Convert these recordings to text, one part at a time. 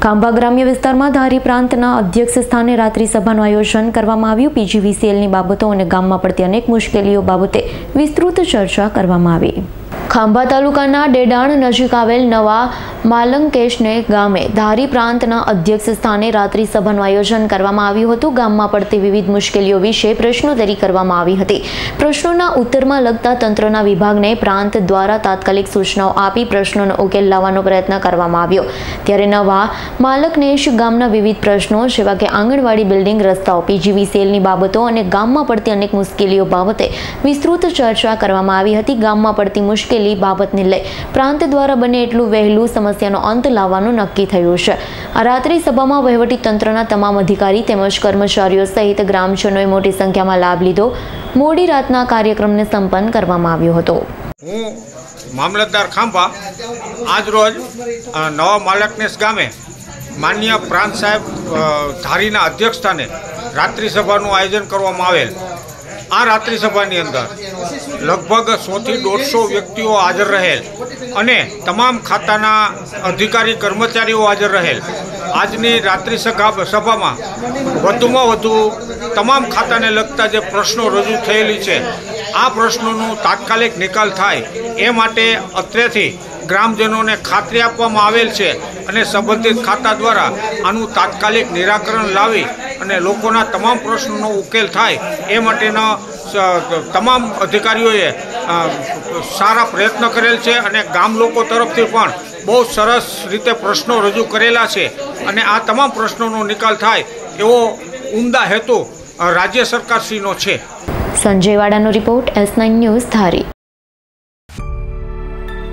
ખાંભા ગ્રામ્ય વિસ્તારમાં ધારી પ્રાંતના અધ્યક્ષ સ્થાને રાત્રિ સભાનું આયોજન કરવામાં આવ્યું। પીજીવીસીએલની બાબતો અને ગામમાં પડતી અનેક મુશ્કેલીઓ બાબતે વિસ્તૃત ચર્ચા કરવામાં આવી। ખાંભા તાલુકાના ડેડાણ નજીક આવેલ નવા માલંકેશને ગામે ધારી પ્રાંતના અધ્યક્ષ સ્થાને રાત્રિ સભાનું આયોજન કરવામાં આવ્યું હતું। ગામમાં પડતી વિવિધ મુશ્કેલીઓ વિશે પ્રશ્નોત્તરી કરવામાં આવી હતી। પ્રશ્નોના ઉત્તરમાં લગતા તંત્રના વિભાગને પ્રાંત દ્વારા તાત્કાલિક સૂચનાઓ આપી પ્રશ્નોનો ઉકેલ લાવવાનો પ્રયત્ન કરવામાં આવ્યો। ત્યારે નવા માલંકેશ ગામના વિવિધ પ્રશ્નો જેવા કે આંગણવાડી બિલ્ડિંગ, રસ્તાઓ, પીજીવીસીએલની બાબતો અને ગામમાં પડતી અનેક મુશ્કેલીઓ બાબતે વિસ્તૃત ચર્ચા કરવામાં આવી હતી। ગામમાં પડતી મુશ્કેલી બાબતને લઈ પ્રાંત દ્વારા બને એટલું વહેલું સમસ્યાનો અંત લાવવાનું નક્કી થયું છે। આ રાત્રિ સભામાં વહીવટી તંત્રના તમામ અધિકારી તેમજ કર્મચારીઓ સહિત ગ્રામજનોએ મોટી સંખ્યામાં લાભ લીધો। મોડી રાતના કાર્યક્રમને સંપન્ન કરવામાં આવ્યો હતો। હું મામલતદાર ખાંભા આજ રોજ નવા માલંકેશ ગામે માનનીય પ્રાંત સાહેબ ધારીના અધ્યક્ષ સ્થાને રાત્રિ સભાનું આયોજન કરવામાં આવેલ। આ રાત્રિ સભાની અંદર લગભગ 100 થી 150 વ્યક્તિઓ હાજર રહેલ અને તમામ ખાતાના અધિકારી કર્મચારીઓ હાજર રહેલ। આજની રાત્રિ સભામાં વધુમાં વધુ તમામ ખાતાને લગતા જે પ્રશ્નો રજૂ થયેલી છે આ પ્રશ્નોનું તાત્કાલિક નિકાલ થાય એ માટે અત્રેથી ગ્રામજનોને ખાતરી આપવામાં આવેલ છે અને સંબંધિત ખાતા દ્વારા આનું તાત્કાલિક નિરાકરણ લાવી અને લોકોના તમામ પ્રશ્નોનો ઉકેલ થાય એ માટેના તમામ અધિકારીઓએ સારા પ્રયત્ન કરેલ છે અને ગામ લોકો તરફથી પણ બહુ સરસ રીતે પ્રશ્નો રજૂ કરેલા છે અને આ તમામ પ્રશ્નોનો નિકાલ થાય એવો ઉમદા હેતુ રાજ્ય સરકારશ્રીનો છે। સંજય વાડાનો રિપોર્ટ, S9 ન્યૂઝ, ધારી।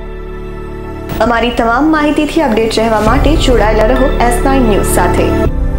અમારી તમામ માહિતીથી અપડેટ રહેવા માટે જોડાયેલા રહો S9 ન્યૂઝ સાથે।